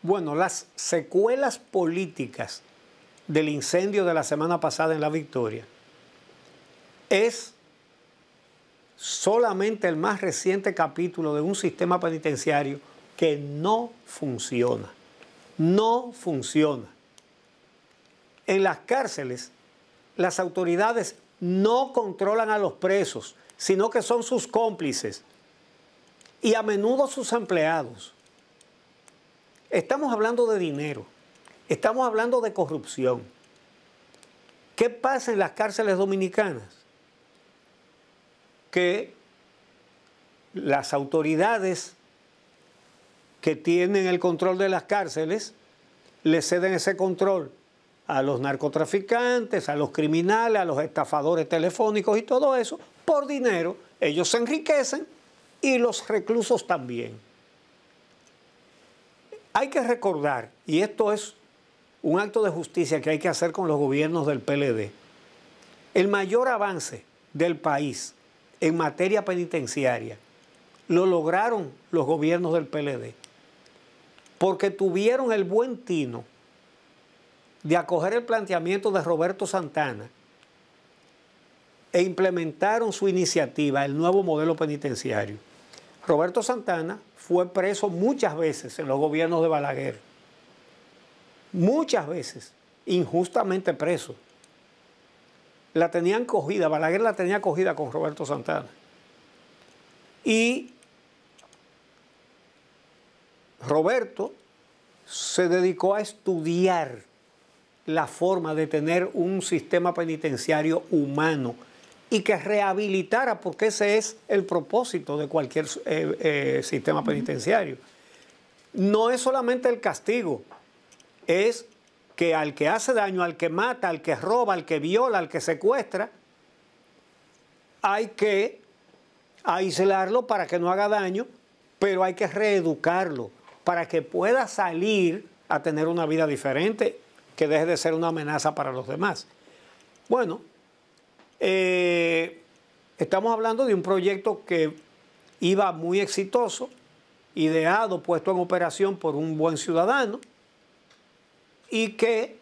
Bueno, las secuelas políticas del incendio de la semana pasada en La Victoria es solamente el más reciente capítulo de un sistema penitenciario que no funciona. No funciona. En las cárceles, las autoridades no controlan a los presos, sino que son sus cómplices y a menudo sus empleados. Estamos hablando de dinero, estamos hablando de corrupción. ¿Qué pasa en las cárceles dominicanas? Que las autoridades que tienen el control de las cárceles le ceden ese control a los narcotraficantes, a los criminales, a los estafadores telefónicos y todo eso, por dinero. Ellos se enriquecen y los reclusos también. Hay que recordar, y esto es un acto de justicia que hay que hacer con los gobiernos del PLD, el mayor avance del país en materia penitenciaria lo lograron los gobiernos del PLD, porque tuvieron el buen tino de acoger el planteamiento de Roberto Santana e implementaron su iniciativa, el nuevo modelo penitenciario. Roberto Santana fue preso muchas veces en los gobiernos de Balaguer, muchas veces, injustamente preso. La tenían cogida, Balaguer la tenía cogida con Roberto Santana. Y Roberto se dedicó a estudiar la forma de tener un sistema penitenciario humano y que rehabilitara, porque ese es el propósito de cualquier sistema penitenciario. No es solamente el castigo, es que al que hace daño, al que mata, al que roba, al que viola, al que secuestra, hay que aislarlo para que no haga daño, pero hay que reeducarlo para que pueda salir a tener una vida diferente, que deje de ser una amenaza para los demás. Bueno, estamos hablando de un proyecto que iba muy exitoso, ideado, puesto en operación por un buen ciudadano y que,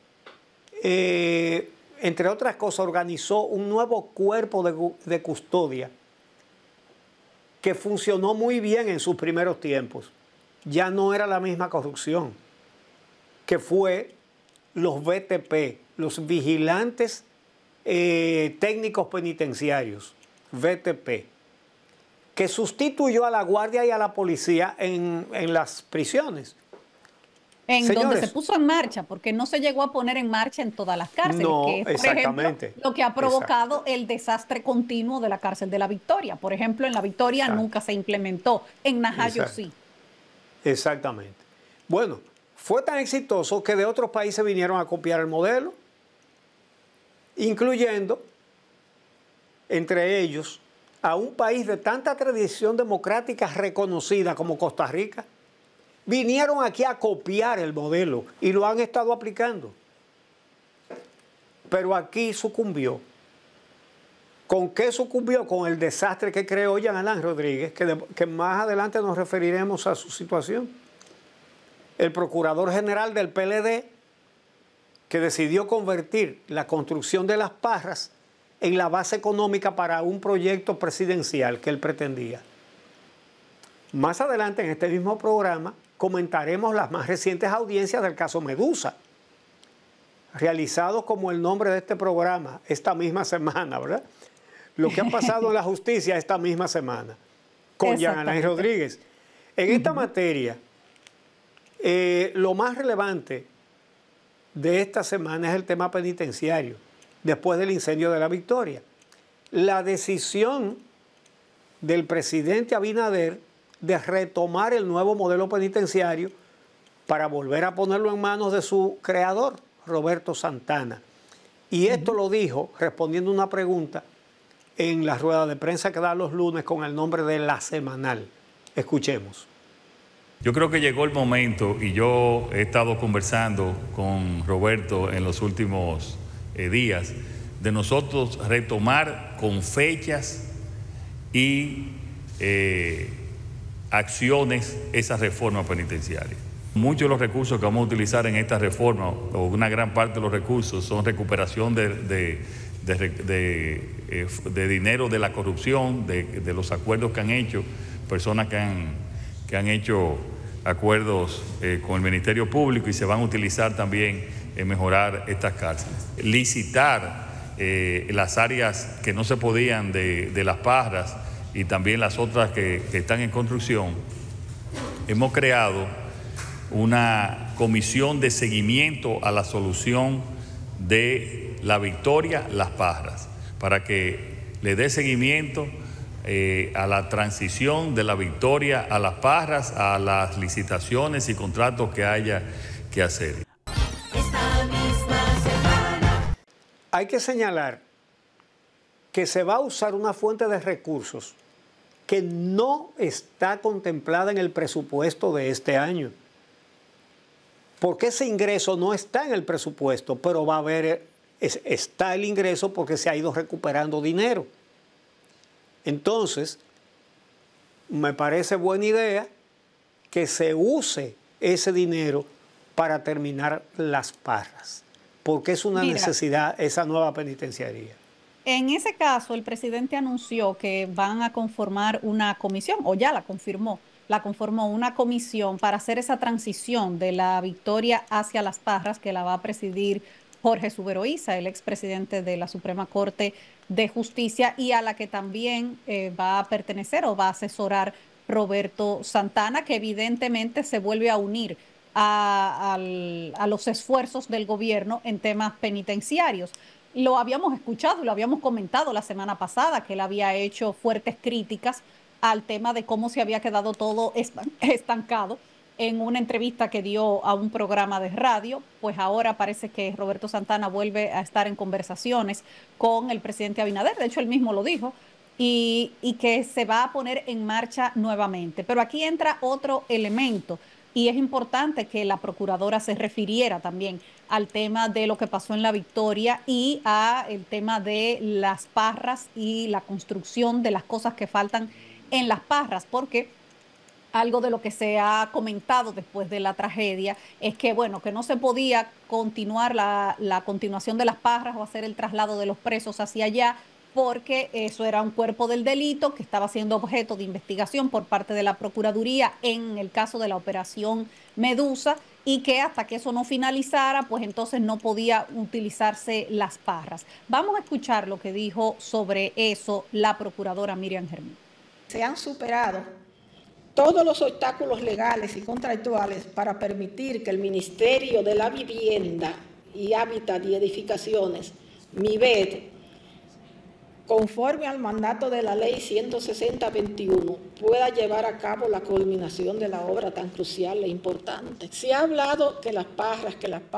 entre otras cosas, organizó un nuevo cuerpo de custodia que funcionó muy bien en sus primeros tiempos. Ya no era la misma corrupción, que fue los VTP, los vigilantes técnicos penitenciarios, VTP, que sustituyó a la guardia y a la policía en las prisiones. Señores, donde se puso en marcha, porque no se llegó a poner en marcha en todas las cárceles, no, que es, por exactamente, ejemplo, lo que ha provocado el desastre continuo de la cárcel de La Victoria. Por ejemplo, en La Victoria nunca se implementó, en Najayo sí. Exactamente. Bueno, fue tan exitoso que de otros países vinieron a copiar el modelo, incluyendo, entre ellos, a un país de tanta tradición democrática reconocida como Costa Rica. Vinieron aquí a copiar el modelo y lo han estado aplicando. Pero aquí sucumbió. ¿Con qué sucumbió? Con el desastre que creó Jean Alain Rodríguez, que más adelante nos referiremos a su situación. El procurador general del PLD, que decidió convertir la construcción de Las Parras en la base económica para un proyecto presidencial que él pretendía. Más adelante en este mismo programa comentaremos las más recientes audiencias del caso Medusa, realizados como el nombre de este programa esta misma semana, ¿verdad? Lo que ha pasado en la justicia esta misma semana con Jean Alain Rodríguez. En esta materia, lo más relevante de esta semana es el tema penitenciario, después del incendio de La Victoria. La decisión del presidente Abinader de retomar el nuevo modelo penitenciario para volver a ponerlo en manos de su creador, Roberto Santana. Y esto lo dijo respondiendo una pregunta en la rueda de prensa que da los lunes con el nombre de La Semanal. Escuchemos. Yo creo que llegó el momento, y yo he estado conversando con Roberto en los últimos días, de nosotros retomar con fechas y acciones esa reforma penitenciaria. Muchos de los recursos que vamos a utilizar en esta reforma, o una gran parte de los recursos, son recuperación de dinero de la corrupción, de los acuerdos que han hecho, personas que han hecho acuerdos con el Ministerio Público, y se van a utilizar también en mejorar estas cárceles. Licitar las áreas que no se podían de Las Parras y también las otras que están en construcción. Hemos creado una comisión de seguimiento a la solución de La Victoria, Las Parras, para que le dé seguimiento a la transición de La Victoria a Las Parras, a las licitaciones y contratos que haya que hacer. Esta misma semana. Hay que señalar que se va a usar una fuente de recursos que no está contemplada en el presupuesto de este año. Porque ese ingreso no está en el presupuesto, pero va a haber, está el ingreso porque se ha ido recuperando dinero. Entonces, me parece buena idea que se use ese dinero para terminar Las Parras, porque es una necesidad esa nueva penitenciaría. En ese caso, el presidente anunció que van a conformar una comisión, o ya la conformó una comisión para hacer esa transición de La Victoria hacia Las Parras, que la va a presidir Jorge Suberoiza, el expresidente de la Suprema Corte de Justicia, y a la que también va a pertenecer o va a asesorar Roberto Santana, que evidentemente se vuelve a unir a los esfuerzos del gobierno en temas penitenciarios. Lo habíamos escuchado y lo habíamos comentado la semana pasada, que él había hecho fuertes críticas al tema de cómo se había quedado todo estancado en una entrevista que dio a un programa de radio. Pues ahora parece que Roberto Santana vuelve a estar en conversaciones con el presidente Abinader, de hecho él mismo lo dijo, y que se va a poner en marcha nuevamente. Pero aquí entra otro elemento, y es importante que la procuradora se refiriera también al tema de lo que pasó en La Victoria y a el tema de Las Parras y la construcción de las cosas que faltan en Las Parras, porque algo de lo que se ha comentado después de la tragedia es que, bueno, que no se podía continuar la continuación de Las Parras o hacer el traslado de los presos hacia allá, porque eso era un cuerpo del delito que estaba siendo objeto de investigación por parte de la Procuraduría en el caso de la Operación Medusa, y que hasta que eso no finalizara, pues entonces no podía utilizarse Las Parras. Vamos a escuchar lo que dijo sobre eso la procuradora Miriam Germán. Se han superado todos los obstáculos legales y contractuales para permitir que el Ministerio de la Vivienda y Hábitat y Edificaciones, MIVED, conforme al mandato de la Ley 160/21, pueda llevar a cabo la culminación de la obra tan crucial e importante. Se ha hablado que Las Parras,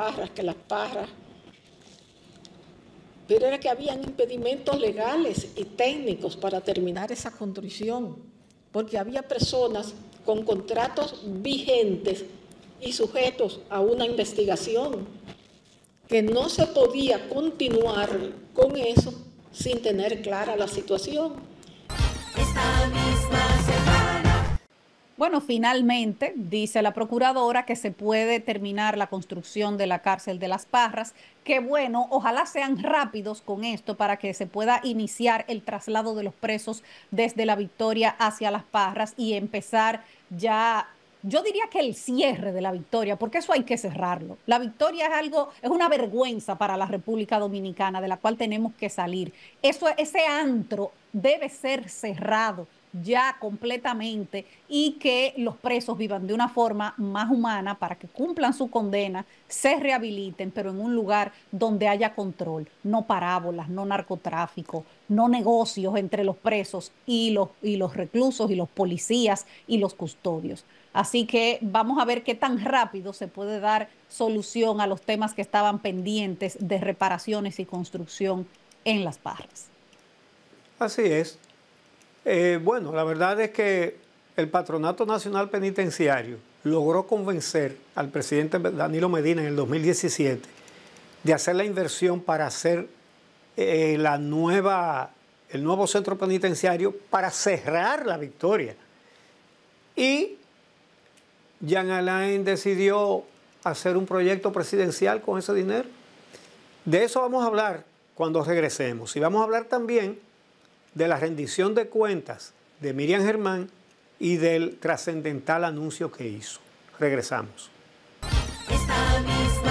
pero era que habían impedimentos legales y técnicos para terminar esa construcción, porque había personas con contratos vigentes y sujetos a una investigación, que no se podía continuar con eso sin tener clara la situación. Esta misma semana. Bueno, finalmente dice la procuradora que se puede terminar la construcción de la cárcel de Las Parras, que bueno, ojalá sean rápidos con esto para que se pueda iniciar el traslado de los presos desde La Victoria hacia Las Parras y empezar ya, yo diría que el cierre de La Victoria, porque eso hay que cerrarlo. La Victoria es una vergüenza para la República Dominicana de la cual tenemos que salir. Ese antro debe ser cerrado ya completamente, y que los presos vivan de una forma más humana para que cumplan su condena, se rehabiliten, pero en un lugar donde haya control, no parábolas, no narcotráfico, no negocios entre los presos y los reclusos y los policías y los custodios. Así que vamos a ver qué tan rápido se puede dar solución a los temas que estaban pendientes de reparaciones y construcción en Las Parras. Así es. Bueno, la verdad es que el Patronato Nacional Penitenciario logró convencer al presidente Danilo Medina en el 2017 de hacer la inversión para hacer el nuevo centro penitenciario para cerrar La Victoria. Y Jean Alain decidió hacer un proyecto presidencial con ese dinero. De eso vamos a hablar cuando regresemos. Y vamos a hablar también de la rendición de cuentas de Miriam Germán y del trascendental anuncio que hizo. Regresamos. Esta misma